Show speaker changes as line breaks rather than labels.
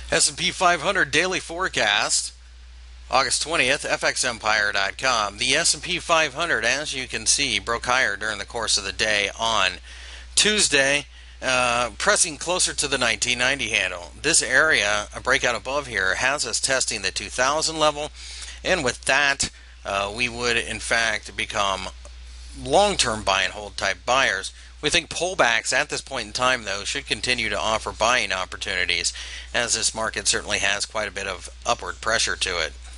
S&P 500 daily forecast, August 20th, fxempire.com. The S&P 500, as you can see, broke higher during the course of the day on Tuesday, pressing closer to the 1990 handle. This area, a breakout above here, has us testing the 2000 level, and with that, we would in fact become long-term buy and hold type buyers. We think pullbacks at this point in time, though, should continue to offer buying opportunities, as this market certainly has quite a bit of upward pressure to it.